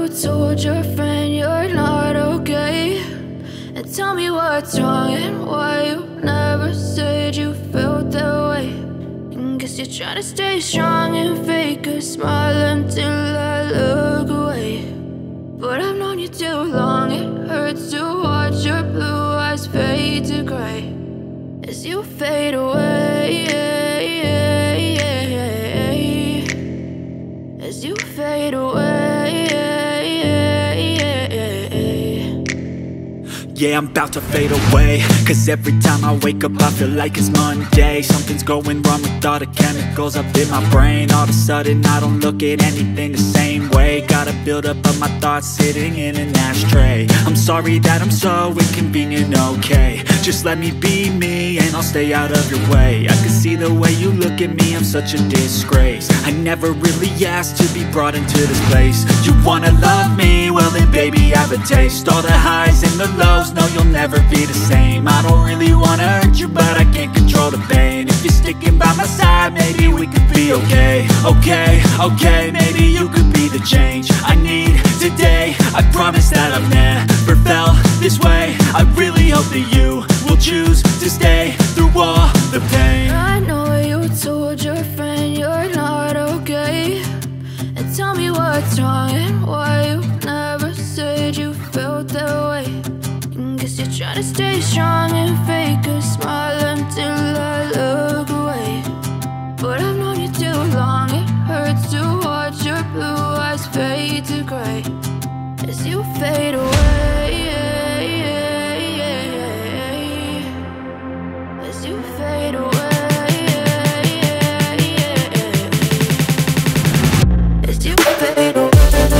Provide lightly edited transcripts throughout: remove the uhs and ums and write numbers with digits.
told your friend you're not okay, and tell me what's wrong and why you never said you felt that way. And guess you're trying to stay strong and fake a smile until I look away. But I've known you too long, it hurts to watch your blue eyes fade to gray as you fade away, as you fade away. Yeah, I'm about to fade away, cause every time I wake up I feel like it's Monday. Something's going wrong with all the chemicals up in my brain. All of a sudden I don't look at anything the same way. Got a buildup of my thoughts sitting in an ashtray. I'm sorry that I'm so inconvenient, okay. Just let me be me and I'll stay out of your way. I can see the way you look at me, I'm such a disgrace. I never really asked to be brought into this place. You wanna love me? Well then baby, have a taste. All the highs and the lows, no, you'll never be the same. I don't really wanna hurt you, but I can't control the pain. If you're sticking by my side, maybe we could be okay. Okay, maybe you could be the change I need today. I promise that I've never felt this way. I really hope that you will choose to stay through all the pain. I know you told your friend you're not okay, and tell me what's wrong and why you never said you felt that way. Guess you're trying to stay strong and fake a smile until I look away. But I've known you too long, it hurts to watch your blue eyes fade to gray as you fade away, as you fade away, as you fade away.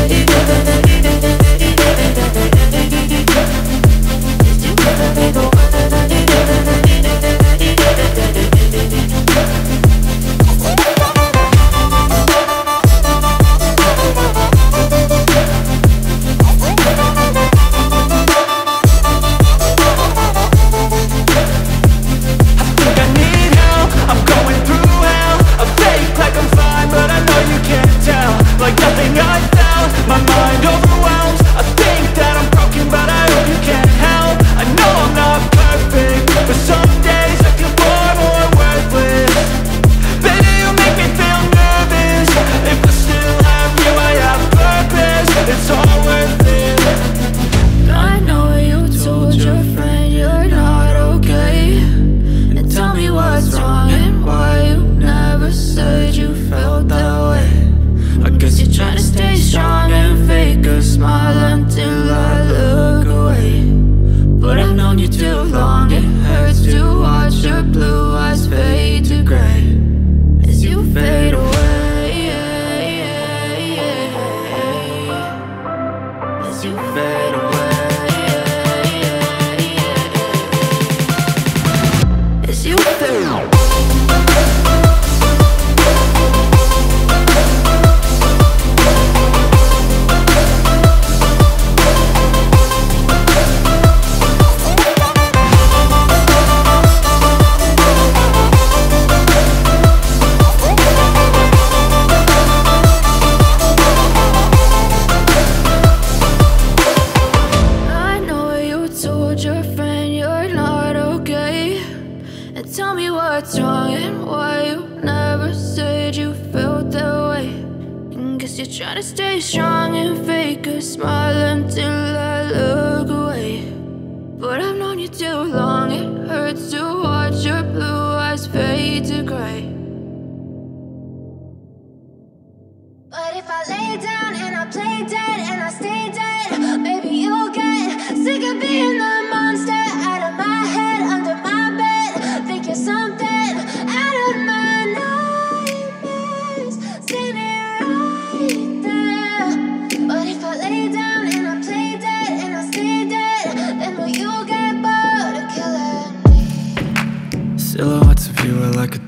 Silhouettes of you are like a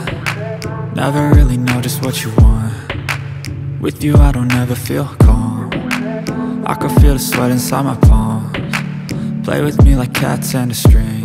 taunt. Never really know just what you want. With you I don't ever feel calm. I can feel the sweat inside my palms. Play with me like cats and a string.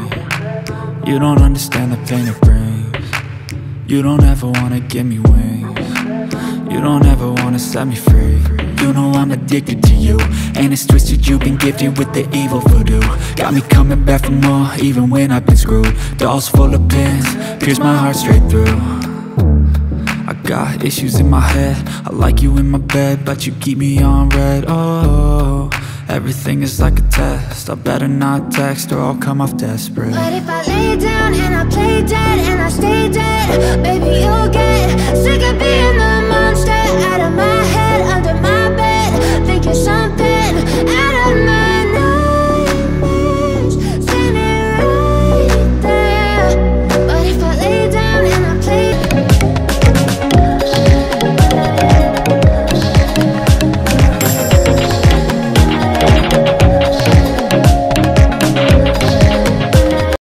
You don't understand the pain it brings. You don't ever wanna give me wings. You don't ever wanna set me free. you know I'm addicted to you. And it's twisted, you've been gifted with the evil voodoo. Got me coming back for more, even when I've been screwed. Dolls full of pins, pierce my heart straight through. I got issues in my head, I like you in my bed, but you keep me on red. Oh, everything is like a test, I better not text or I'll come off desperate. But if I lay down and I play dead and I stay dead, baby, you'll get